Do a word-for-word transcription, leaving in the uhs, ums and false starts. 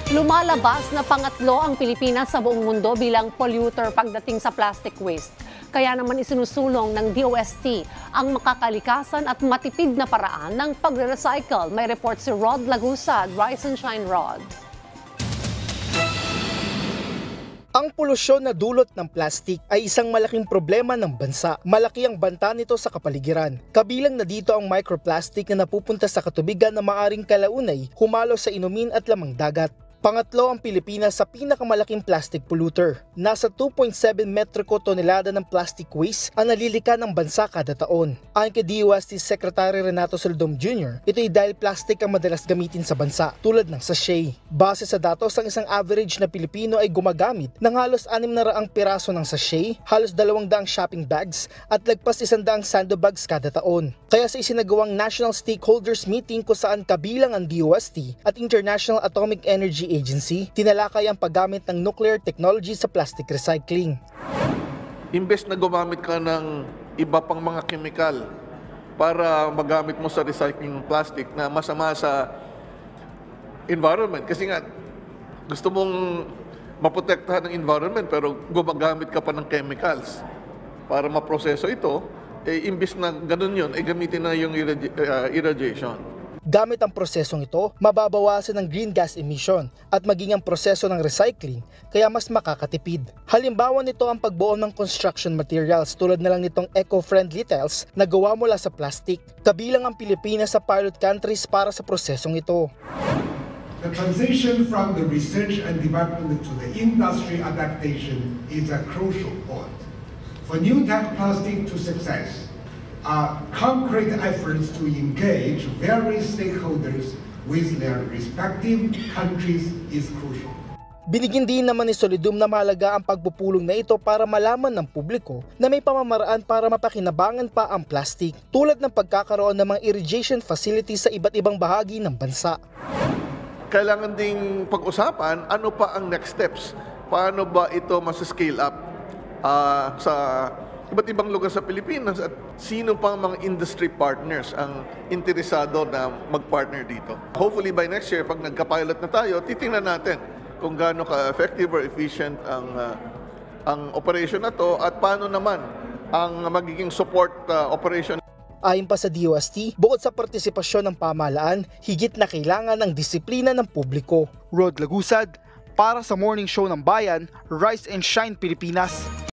Lumalabas na pangatlo ang Pilipinas sa buong mundo bilang polluter pagdating sa plastic waste. Kaya naman isinusulong ng D O S T ang makakalikasan at matipid na paraan ng pagre-recycle. May report si Rod Lagusad. Rise and shine, Rod. Ang polusyon na dulot ng plastik ay isang malaking problema ng bansa. Malaki ang banta nito sa kapaligiran. Kabilang na dito ang microplastic na napupunta sa katubigan na maaring kalaunay, humalo sa inumin at lamang dagat. Pangatlo ang Pilipinas sa pinakamalaking plastic polluter. Nasa two point seven metriko tonelada ng plastic waste ang nalilika ng bansa kada taon. Ayon kay D O S T Secretary Renato Soldom Junior, ito'y dahil plastic ang madalas gamitin sa bansa, tulad ng sachet. Base sa datos, ang isang average na Pilipino ay gumagamit ng halos anim na raang piraso ng sachet, halos dalawang daang shopping bags at lagpas isang daang sandbags kada taon. Kaya sa isinagawang National Stakeholders Meeting kung saan kabilang ang D O S T at International Atomic Energy Agency, tinalakay ang paggamit ng nuclear technology sa plastic recycling. Imbes na gumamit ka ng iba pang mga kemikal para magamit mo sa recycling ng plastic na masama sa environment. Kasi nga, gusto mong maprotektahan ng environment pero gumagamit ka pa ng chemicals para maproseso ito, eh, imbes na ganun yun, eh, gamitin na yung irradi- uh, irradiation. Gamit ang prosesong ito, mababawasan ang green gas emission at maging ang proseso ng recycling, kaya mas makakatipid. Halimbawa nito ang pagbuo ng construction materials tulad na lang nitong eco-friendly tiles na gawa mula sa plastic. Kabilang ang Pilipinas sa pilot countries para sa prosesong ito. The transition from the research and development to the industry adaptation is a crucial point. For new tech plastic to success, Uh, concrete efforts to engage various stakeholders with their respective countries is crucial. Binigyan din naman ni Solidum na mahalaga ang pagpupulong na ito para malaman ng publiko na may pamamaraan para mapakinabangan pa ang plastic, tulad ng pagkakaroon ng mga irrigation facilities sa iba't ibang bahagi ng bansa. Kailangan ding pag-usapan ano pa ang next steps. Paano ba ito mas-scale up uh, sa iba't ibang lugar sa Pilipinas at sino pang mga industry partners ang interesado na mag-partner dito. Hopefully by next year, pag nagka-pilot na tayo, titingnan natin kung gaano ka-effective or efficient ang, uh, ang operation na to at paano naman ang magiging support uh, operation. Ayon pa sa D O S T, bukod sa partisipasyon ng pamahalaan, higit na kailangan ng disiplina ng publiko. Rod Lagusad, para sa Morning Show ng Bayan, Rise and Shine Pilipinas.